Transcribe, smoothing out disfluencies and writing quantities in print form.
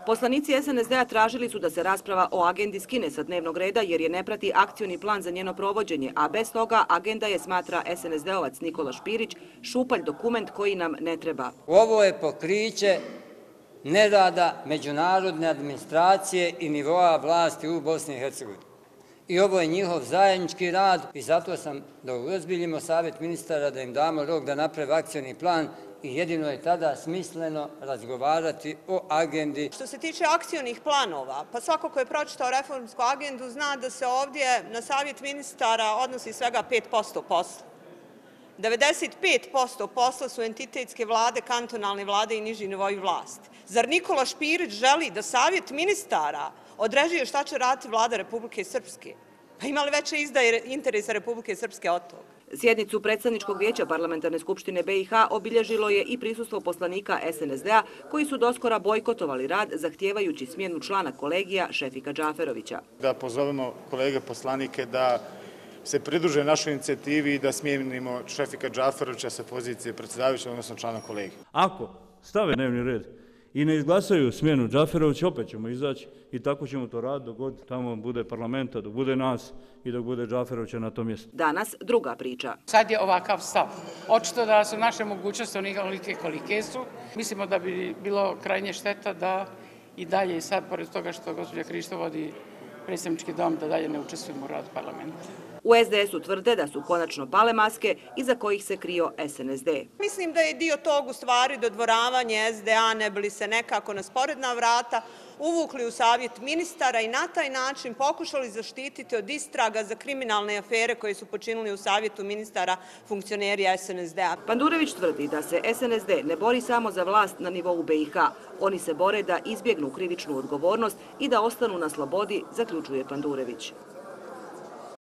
Poslanici SNSD-a tražili su da se rasprava o agendi skine sa dnevnog reda jer je ne prati akcioni plan za njeno provođenje, a bez toga agenda je, smatra SNSD-ovac Nikola Špirić, šupalj dokument koji nam ne treba. Ovo je pokriće nerada međunarodne administracije i nivoa vlasti u Bosni i Hercegovini. I ovo je njihov zajednički rad i zato sam da uozbiljimo Savjet ministara, da im damo rok da naprave akcioni plan i jedino je tada smisleno razgovarati o agendi. Što se tiče akcionih planova, pa svako ko je pročitao reformsku agendu zna da se ovdje na Savjet ministara odnosi svega 5% posla. 95% posla su entitetske vlade, kantonalne vlade i niži nivoji vlasti. Zar Nikola Špirić želi da Savjet ministara određuje šta će raditi vlada Republike Srpske? Pa ima li veće izdaje interesa Republike Srpske od toga? Sjednicu Predstavničkog vijeća Parlamentarne skupštine BiH obilježilo je i prisustvo poslanika SNSD-a koji su doskora bojkotovali rad zahtijevajući smjenu člana kolegija Šefika Džaferovića. Da pozovemo kolege poslanike da se pridruže našoj inicijativi i da smijenimo Šefika Džaferovića sa pozicije predsjedavajućeg, odnosno člana kolegija. Ako stave dnevni red i ne izglasaju smjenu Džaferovića, opet ćemo izaći i tako ćemo to raditi dok god tamo bude parlamenta, dok bude nas i dok bude Džaferovića na tom mjestu. Danas druga priča. Sad je ovakav stav. Očito da su naše mogućnosti onolike kolike su. Mislimo da bi bilo krajnje šteta da i dalje, sad pored toga što gospođa Krišto vodi predstavnički dom, da dalje ne učestvujemo u radu parlamenta. U SDS-u tvrde da su konačno pale maske iza kojih se krio SNSD. Mislim da je dio tog u stvari dodvoravanje SDA, ne bili se nekako na sporedna vrata uvukli u Savjet ministara i na taj način pokušali zaštititi od istraga za kriminalne afere koje su počinili u Savjetu ministara funkcioneri SNSD-a. Pandurević tvrdi da se SNSD ne bori samo za vlast na nivou BiH. Oni se bore da izbjegnu krivičnu odgovornost i da ostanu na slobodi, zaključuje Pandurević.